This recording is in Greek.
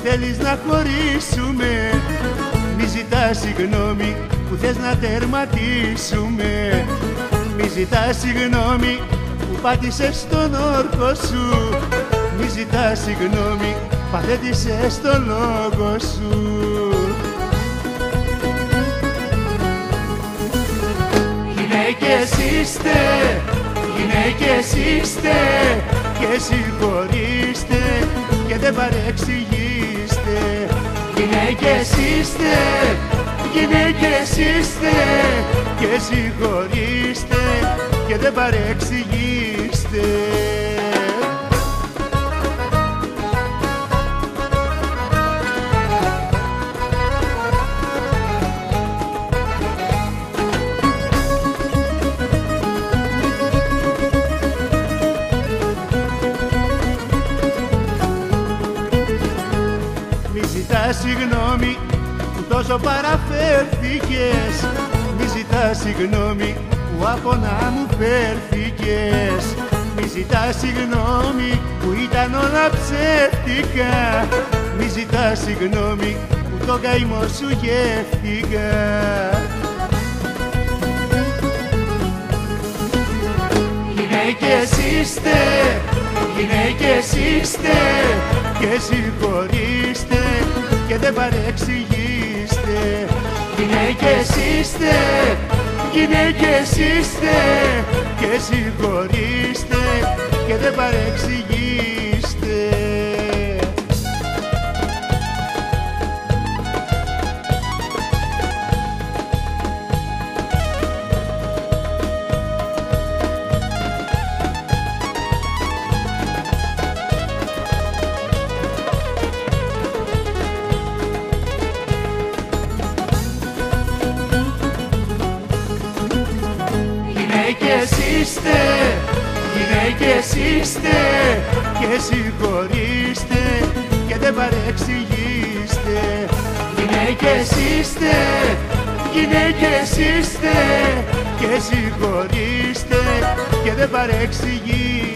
θέλεις να χωρίσουμε. Μη ζητάς συγγνώμη που θες να τερματίσουμε. Μη ζητάς συγγνώμη που πάτησες τον όρκο σου. Μη ζητάς συγγνώμη, παθέτησες τον λόγο σου. Γυναίκες είστε, γυναίκες είστε και συγχωρήστε και δεν παρεξηγήστε. Γυναίκες είστε, γυναίκες είστε και συγχωρήστε και δεν παρεξηγήστε. Μη ζητάς συγγνώμη που τόσο παραφέρθηκες. Μη ζητάς συγγνώμη που απονά μου φέρθηκες. Μη ζητάς συγγνώμη που ήταν όλα ψεύτικα. Μη ζητάς συγγνώμη που το καημό σου γεύτηκα. Γυναίκες είστε, γυναίκες είστε και συγχωρήστε και δεν παρεξηγήστε. Γυναίκες είστε, γυναίκες είστε και συγχωρήστε και δεν παρεξηγήστε. Γυναίκες είστε, γυναίκες είστε και συγχωρήστε και δεν παρεξηγήστε. Γυναίκες είστε, γυναίκες είστε και συγχωρήστε και δεν παρεξηγήστε.